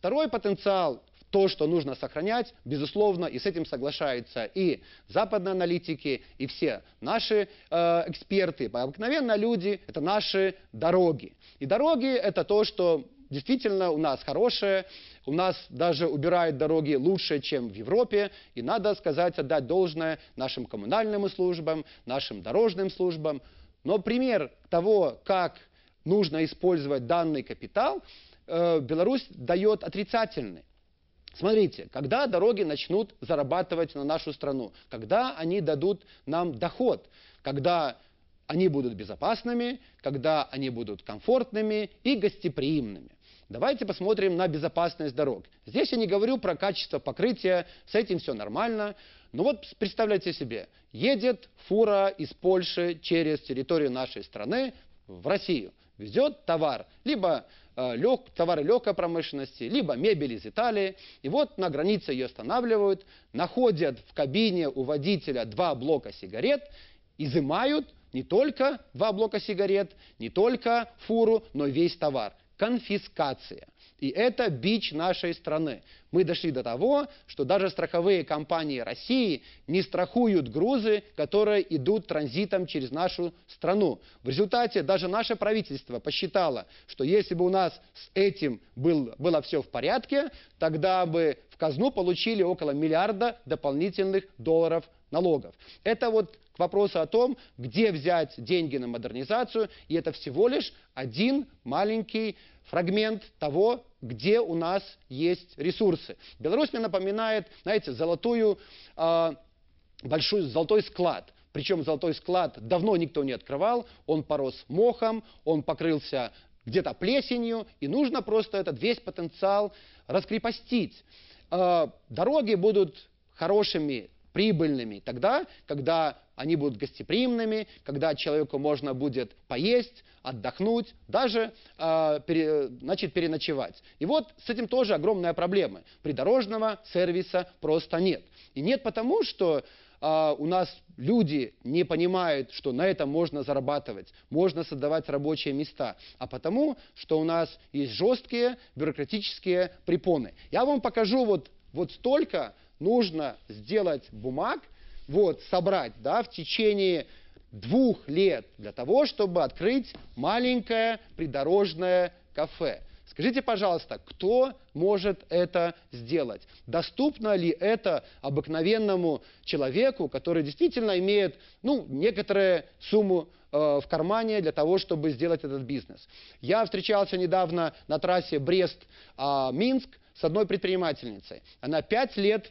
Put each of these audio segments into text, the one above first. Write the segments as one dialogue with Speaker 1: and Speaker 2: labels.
Speaker 1: Второй потенциал, то, что нужно сохранять, безусловно, и с этим соглашаются и западные аналитики, и все наши эксперты, обыкновенно люди, это наши дороги. И дороги это то, что действительно у нас хорошее, у нас даже убирают дороги лучше, чем в Европе, и надо сказать, отдать должное нашим коммунальным службам, нашим дорожным службам. Но пример того, как нужно использовать данный капитал, Беларусь дает отрицательный. Смотрите, когда дороги начнут зарабатывать на нашу страну, когда они дадут нам доход, когда они будут безопасными, когда они будут комфортными и гостеприимными. Давайте посмотрим на безопасность дорог. Здесь я не говорю про качество покрытия, с этим все нормально. Но вот представляйте себе, едет фура из Польши через территорию нашей страны в Россию. Везет товар, либо товары легкой промышленности, либо мебель из Италии. И вот на границе ее останавливают, находят в кабине у водителя 2 блока сигарет, изымают не только 2 блока сигарет, не только фуру, но и весь товар. Конфискация. И это бич нашей страны. Мы дошли до того, что даже страховые компании России не страхуют грузы, которые идут транзитом через нашу страну. В результате даже наше правительство посчитало, что если бы у нас с этим было все в порядке, тогда бы в казну получили около миллиарда дополнительных долларов налогов. Это вот к вопросу о том, где взять деньги на модернизацию, и это всего лишь один маленький фрагмент того, где у нас есть ресурсы. Беларусь мне напоминает, знаете, золотой склад. Причем золотой склад давно никто не открывал, он порос мохом, он покрылся где-то плесенью, и нужно просто этот весь потенциал раскрепостить. Дороги будут хорошими, прибыльными тогда, когда они будут гостеприимными, когда человеку можно будет поесть, отдохнуть, даже переночевать. И вот с этим тоже огромная проблема. Придорожного сервиса просто нет. И нет потому, что у нас люди не понимают, что на этом можно зарабатывать, можно создавать рабочие места, а потому, что у нас есть жесткие бюрократические препоны. Я вам покажу вот столько нужно сделать бумаг, собрать в течение 2 лет для того, чтобы открыть маленькое придорожное кафе. Скажите, пожалуйста, кто может это сделать? Доступно ли это обыкновенному человеку, который действительно имеет некоторую сумму в кармане для того, чтобы сделать этот бизнес? Я встречался недавно на трассе Брест-Минск с одной предпринимательницей. Она 5 лет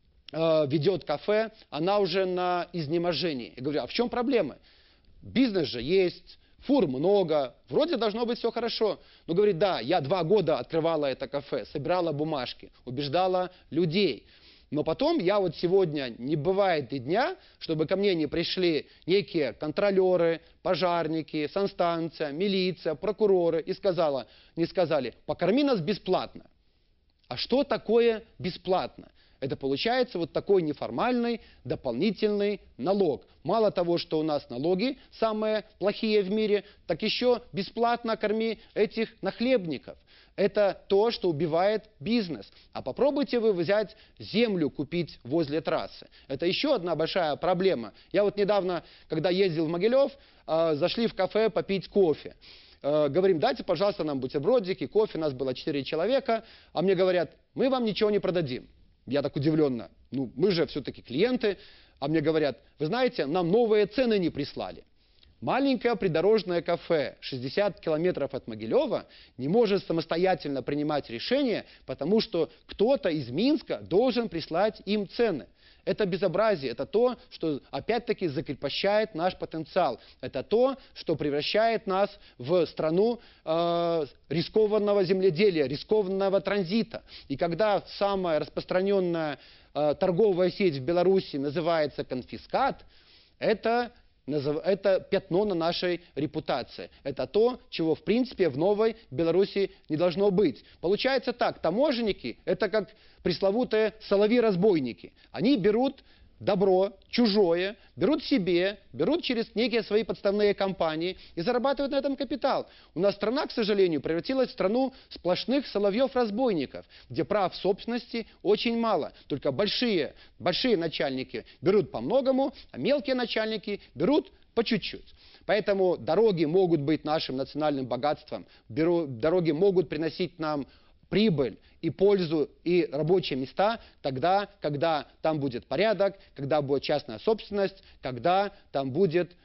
Speaker 1: ведет кафе, она уже на изнеможении. Я говорю, а в чем проблема? Бизнес же есть, фур много, вроде должно быть все хорошо. Но говорит, да, я 2 года открывала это кафе, собирала бумажки, убеждала людей. Но потом я сегодня, не бывает и дня, чтобы ко мне не пришли некие контролеры, пожарники, санстанция, милиция, прокуроры и не сказали, покорми нас бесплатно. А что такое бесплатно? Это получается такой неформальный дополнительный налог. Мало того, что у нас налоги самые плохие в мире, так еще бесплатно корми этих нахлебников. Это то, что убивает бизнес. А попробуйте вы взять землю, купить возле трассы. Это еще одна большая проблема. Я недавно, когда ездил в Могилев, зашли в кафе попить кофе. Говорим, дайте, пожалуйста, нам бутербродики, кофе, нас было 4 человека. А мне говорят, мы вам ничего не продадим. Я так удивленно, мы же все-таки клиенты, а мне говорят, вы знаете, нам новые цены не прислали. Маленькое придорожное кафе 60 километров от Могилева не может самостоятельно принимать решения, потому что кто-то из Минска должен прислать им цены. Это безобразие, это то, что опять-таки закрепощает наш потенциал. Это то, что превращает нас в страну рискованного земледелия, рискованного транзита. И когда самая распространенная торговая сеть в Беларуси называется конфискат, это пятно на нашей репутации. Это то, чего в принципе в новой Беларуси не должно быть. Получается так, таможенники это как пресловутые соловьи-разбойники. Они берут добро чужое, берут себе, берут через некие свои подставные компании и зарабатывают на этом капитал. У нас страна, к сожалению, превратилась в страну сплошных соловьев-разбойников, где прав собственности очень мало. Только большие начальники берут по многому, а мелкие начальники берут по чуть-чуть. Поэтому дороги могут быть нашим национальным богатством, дороги могут приносить нам прибыль и пользу, и рабочие места тогда, когда там будет порядок, когда будет частная собственность, когда там будет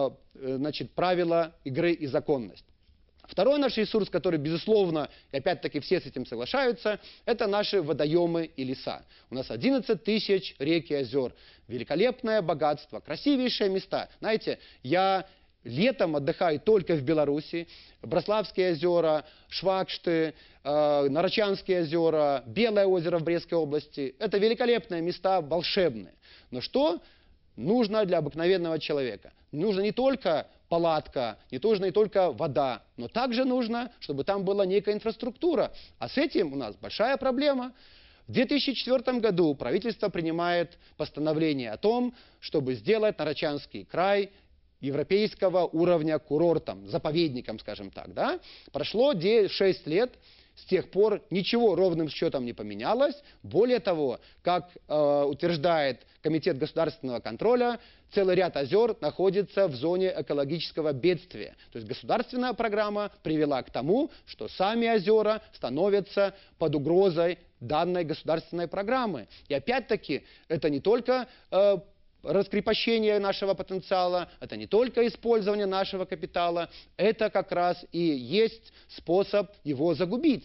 Speaker 1: правила игры и законность. Второй наш ресурс, который, безусловно, и опять-таки все с этим соглашаются, это наши водоемы и леса. У нас 11 тысяч рек и озер. Великолепное богатство, красивейшие места. Знаете, я летом отдыхаю только в Беларуси. Брославские озера, Швакшты, Нарочанские озера, Белое озеро в Брестской области. Это великолепные места, волшебные. Но что нужно для обыкновенного человека? Нужно не только палатка, не только вода, но также нужно, чтобы там была некая инфраструктура. А с этим у нас большая проблема. В 2004 году правительство принимает постановление о том, чтобы сделать Нарочанский край европейского уровня курортом, заповедником, скажем так. Да? Прошло 6 лет, с тех пор ничего ровным счетом не поменялось. Более того, как утверждает Комитет государственного контроля, целый ряд озер находится в зоне экологического бедствия. То есть государственная программа привела к тому, что сами озера становятся под угрозой данной государственной программы. И опять-таки это не только раскрепощение нашего потенциала, это не только использование нашего капитала, это как раз и есть способ его загубить.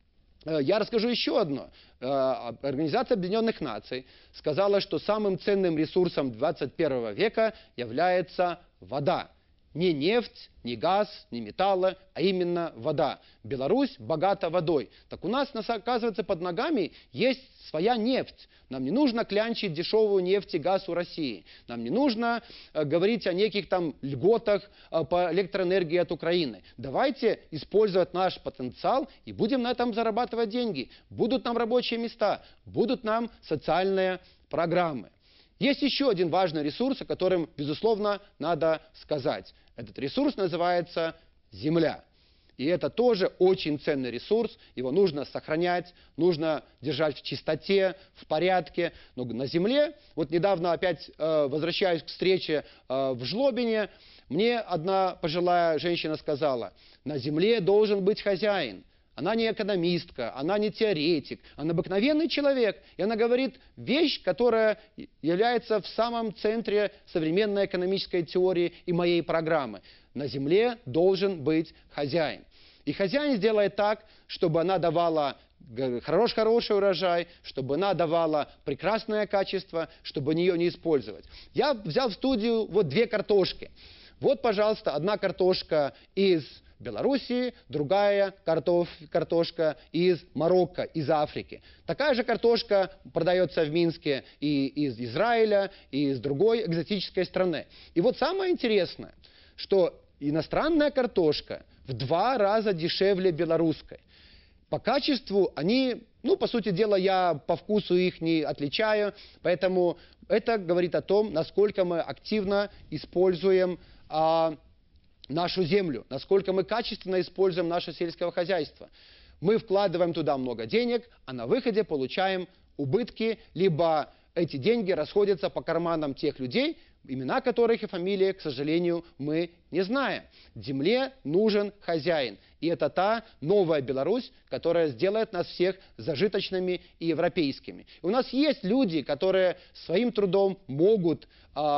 Speaker 1: Я расскажу еще одно. Организация Объединенных Наций сказала, что самым ценным ресурсом 21 века является вода. Не нефть, не газ, не металлы, а именно вода. Беларусь богата водой. Так у нас, оказывается, под ногами есть своя нефть. Нам не нужно клянчить дешевую нефть и газ у России. Нам не нужно говорить о неких там льготах по электроэнергии от Украины. Давайте использовать наш потенциал и будем на этом зарабатывать деньги. Будут нам рабочие места, будут нам социальные программы. Есть еще один важный ресурс, о котором, безусловно, надо сказать. Этот ресурс называется земля. И это тоже очень ценный ресурс, его нужно сохранять, нужно держать в чистоте, в порядке. Но на земле, вот недавно опять возвращаюсь к встрече в Жлобине, мне одна пожилая женщина сказала: на земле должен быть хозяин. Она не экономистка, она не теоретик, она обыкновенный человек. И она говорит вещь, которая является в самом центре современной экономической теории и моей программы. На земле должен быть хозяин. И хозяин сделает так, чтобы она давала хороший урожай, чтобы она давала прекрасное качество, чтобы нее не использовать. Я взял в студию вот 2 картошки. Вот, пожалуйста, одна картошка из Белоруссии, другая картошка из Марокко, из Африки. Такая же картошка продается в Минске и из Израиля, и из другой экзотической страны. И вот самое интересное, что иностранная картошка в 2 раза дешевле белорусской. По качеству они, по сути дела, я по вкусу их не отличаю, поэтому это говорит о том, насколько мы активно используем нашу землю, насколько мы качественно используем наше сельское хозяйство. Мы вкладываем туда много денег, а на выходе получаем убытки, либо эти деньги расходятся по карманам тех людей, имена которых и фамилии, к сожалению, мы не знаем. Земле нужен хозяин. И это та новая Беларусь, которая сделает нас всех зажиточными и европейскими. И у нас есть люди, которые своим трудом могут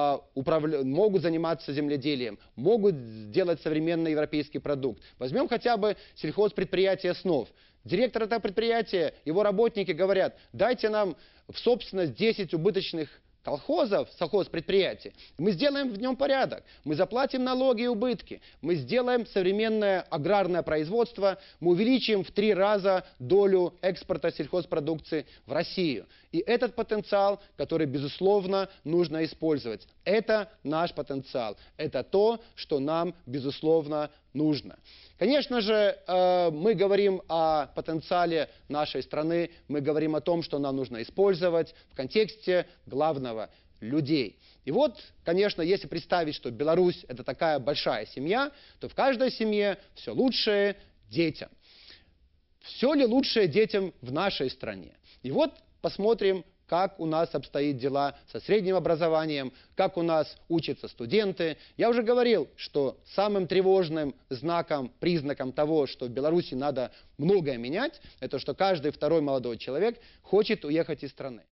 Speaker 1: заниматься земледелием, могут делать современный европейский продукт. Возьмем хотя бы сельхозпредприятие «Снов». Директор этого предприятия, его работники говорят: дайте нам в собственность 10 убыточных колхозов, сельхозпредприятий, мы сделаем в нем порядок, мы заплатим налоги и убытки, мы сделаем современное аграрное производство, мы увеличим в 3 раза долю экспорта сельхозпродукции в Россию. И этот потенциал, который, безусловно, нужно использовать, это наш потенциал, это то, что нам, безусловно, нужно. Конечно же, мы говорим о потенциале нашей страны, мы говорим о том, что нам нужно использовать в контексте главного людей. И вот, конечно, если представить, что Беларусь – это такая большая семья, то в каждой семье все лучшее детям. Все ли лучшее детям в нашей стране? И вот посмотрим, как у нас обстоят дела со средним образованием, как у нас учатся студенты. Я уже говорил, что самым тревожным знаком, признаком того, что в Беларуси надо многое менять, это что каждый второй молодой человек хочет уехать из страны.